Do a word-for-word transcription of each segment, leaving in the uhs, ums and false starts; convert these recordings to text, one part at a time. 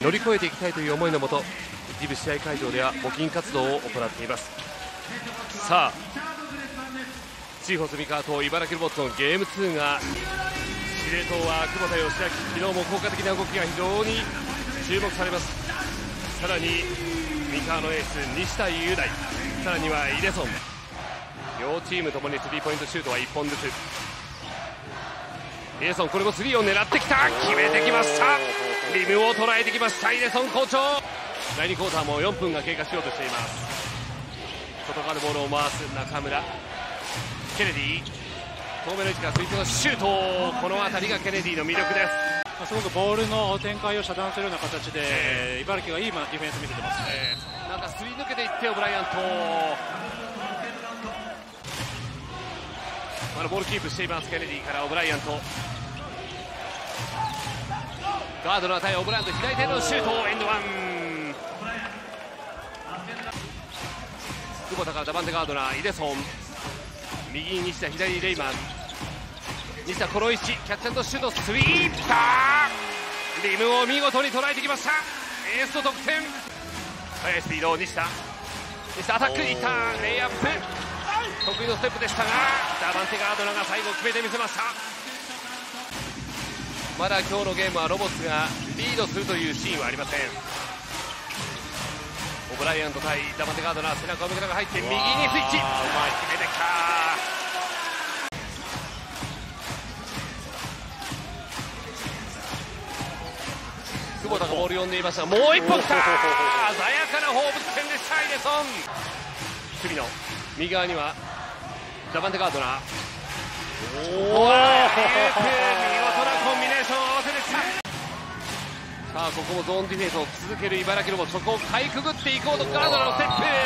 乗り越えていきたいという思いのもと、一部試合会場では募金活動を行っています。さあチーフォス三河と茨城ロボットのゲームツーが、司令塔は久保田義明、昨日も効果的な動きが非常に注目されます。さらに三河のエース西田雄大、さらにはイデソン、両チームともにスリーポイントシュートはいっぽんずつ。イデソン、これもスリーを狙ってきた、決めてきました。リムを捉えてきました。イデソン好調。だいにクォーターもよんぷんが経過しようとしています。外側のボールを回す中村、ケネディ、遠目の位置からスイートのシュート、この辺りがケネディの魅力です。 すごくボールの展開を遮断するような形で、えー、茨城がいいディフェンス見せてますね。 えー、なんかすり抜けていってオブライアント、まだボールキープしています。ケネディからオブライアント、ガードの対オブライアント、左手のシュート、エンドワン。久保田からダバンテガードナー、イデソン、右に西田、左にレイマン、西田この位置、キャッチャーとシュート、スリーパー、リムを見事に捉えてきました。エースの得点、速いスピード、西田、西田アタックにいった、レイアップ、得意のステップでしたが、ダバンテガードナーが最後決めてみせました。まだ今日のゲームはロボッツがリードするというシーンはありません。オブライアント対ダバンテガードナー、背中を向けながら入って右にスイッチ、うまい、決めてきた。久保田がボール読んでいましたが、もう一歩きた、鮮やかな放物線でした。イデソン、守備の右側にはダバンテガードナー、おー、見事なコンビネーションを合わせてきた。さあここもゾーンディフェンスを続ける茨城ロボ、そこをかいくぐっていこうとガードナーのステップ、や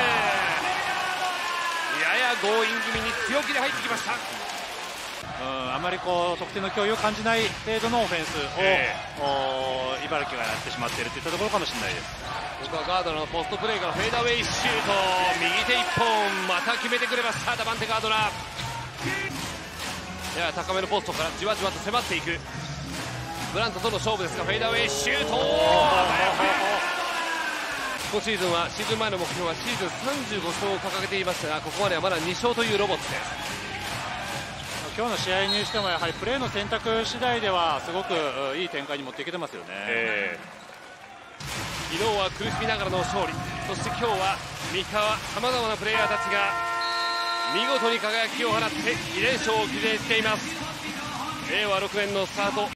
や強引気味に強気で入ってきました。 うん、あまりこう得点の脅威を感じない程度のオフェンスを、えー、茨城がやってしまっているといったところかもしれないです。 ここはガードナーのポストプレーからフェーダーウェイシュート、右手いっぽん、また決めてくれましたダバンテガードナー。やや高めのポストからじわじわと迫っていくブラントとの勝負ですが、フェーダーウェイシュート、今シーズンはシーズン前の目標はシーズンさんじゅうご勝を掲げていましたが、ここまではまだに勝というロボットです。 今日の試合にしてもやはりプレーの選択次第ではすごくいい展開に持っていけてますよね。えー、昨日は苦しみながらの勝利、そして今日は三河、さまざまなプレイヤーたちが見事に輝きを放ってに連勝を記念しています。れいわろくねんのスタート。